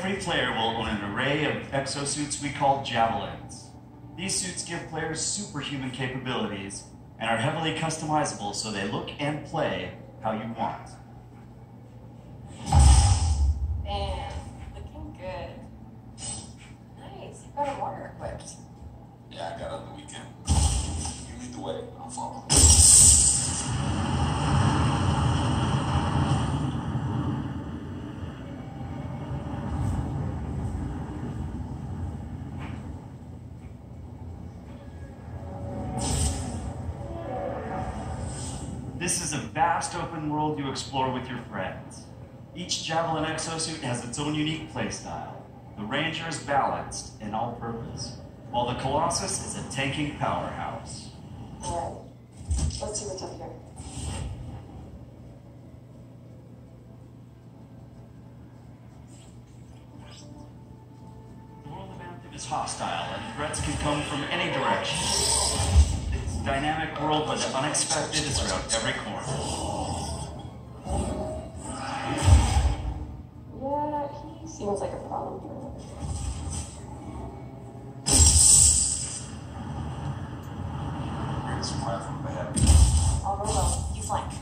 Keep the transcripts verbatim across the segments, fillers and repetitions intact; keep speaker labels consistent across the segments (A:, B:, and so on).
A: Every player will own an array of exosuits we call Javelins. These suits give players superhuman capabilities and are heavily customizable so they look and play how you want.
B: Man, looking good. Nice, you've got a water equipped.
C: Yeah, I got it on the weekend. You lead the way, I'll follow.
A: This is a vast open world you explore with your friends. Each Javelin exosuit has its own unique playstyle. The Ranger is balanced and all-purpose, while the Colossus is a tanking powerhouse.
B: Alright, let's see what's up here.
A: The world of Anthem is hostile, and threats can come from any direction. It's a dynamic world where the unexpected is around every corner.
B: Yeah, he seems like a problem for him.
C: Here's a platform ahead.
B: I'll roll low, you flank.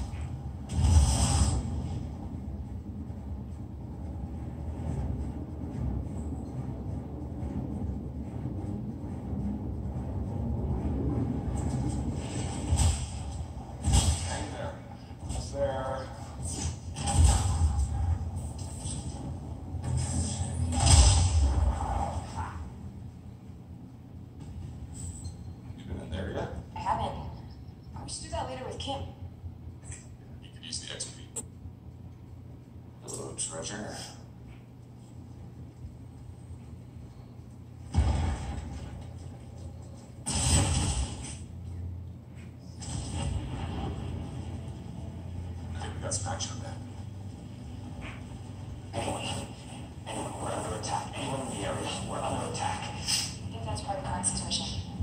C: Hang there. Almost there. You been in there yet?
B: I haven't. I should do that later with Kim.
C: You could use the X P. Hello, treasure. I think we got some action on that.
D: Anyone, anyone, we're under attack. Anyone in the area, we're under attack.
B: I think that's part of Clark's mission.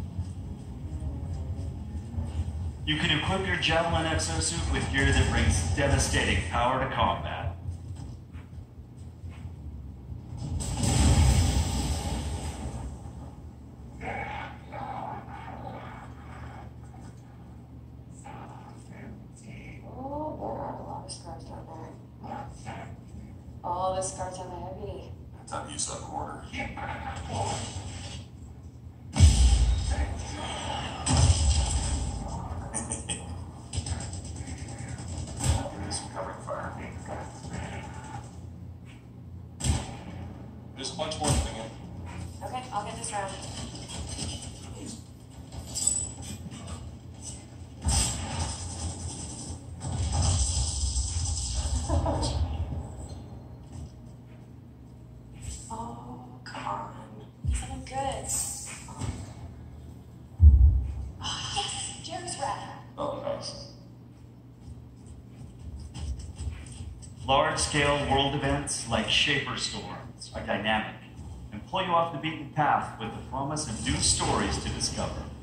A: You can equip your Javelin exosuit with gear that brings devastating power to combat.
B: Oh, there are a lot of scars down there. All the scars on the heavy.
C: Time to use that mortar. Give me some covering fire. There's a bunch more coming in.
B: Okay, I'll get this round. Oh, come on. Something good. Oh, yes! Jerry's rat.
C: Oh, nice.
A: Large-scale world events like Shaper Storms are dynamic and pull you off the beaten path with the promise of new stories to discover.